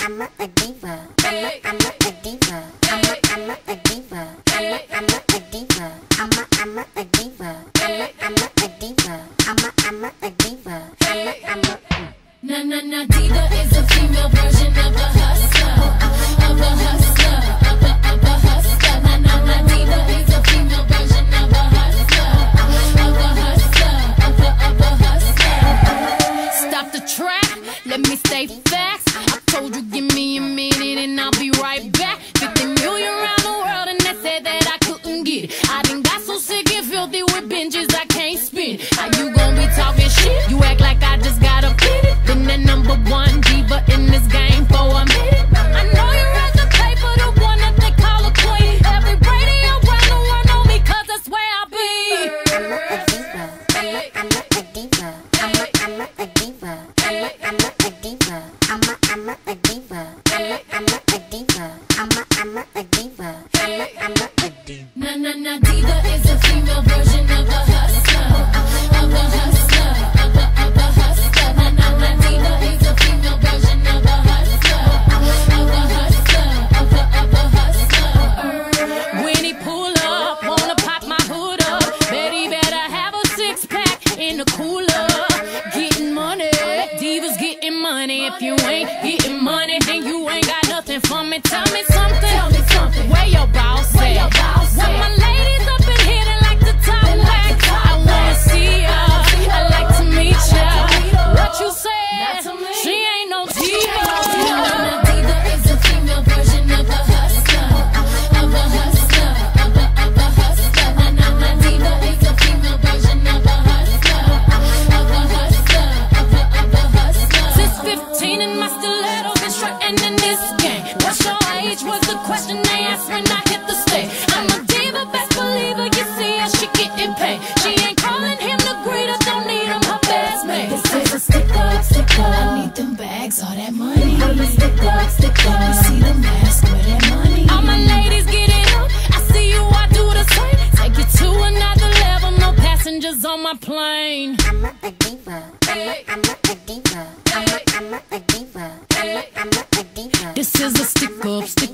I'm a diva. I'm a diva. I'm a diva. I'm a diva. I'm a diva. I'm a diva. I'm a diva. Na diva is a female version of a hustler, of a hustler, of a hustler. Na diva is a female version of a hustler, of a hustler, of a hustler. Stop the track, let me stay facts. I told you give me a minute and I'll be right back. 50 million around the world and they said that I couldn't get it. I done got so sick and filthy with binges I can't spin. How you gon' be talking shit? You act like I just got a pity. Been the #1 diva in this game for a minute. I know you read the paper, the one that they call a queen. Every radio around the world know me 'cause that's where I be. I'm a diva. I'm a diva. I'm a diva. I'm a diva. I'm a diva. I'm a diva. I'm a diva. I'm a diva. Na diva is a female version of a hustler, of a hustler, of a hustler. Na diva is a female version of a hustler, of a hustler, of a hustler. When he pull up, wanna pop my hood up. Bet he better have a 6-pack in the cooler. Getting money, divas getting money. If you ain't getting money, then you ain't got nothing for me. Tell me something. Tell me something. Where your boss at? Where my ladies up in here that like to talk back. I wanna see ya. I like to meet ya. What you said? She ain't no diva. Na diva is a female version of a hustler, of a hustler, of a hustler. Na diva is a female version of a hustler, of a hustler, of a hustler. Since 15 in my stilettos been strutting in this game. What's your age? Was the question they asked when I hit the stage. I'm a diva, best believer. You see her, she getting paid. She ain't calling him the greeter, don't need him her best mate. This is a stick up, stick up. I need them bags, all that money. I'm a stick up, stick up. You see the mask, where that money? All my ladies get it up. I see you, I do the same. Take you to another level, no passengers on my plane. I'm a diva. I'm a diva. I'm a diva. I'm a diva. This is a stick up, stick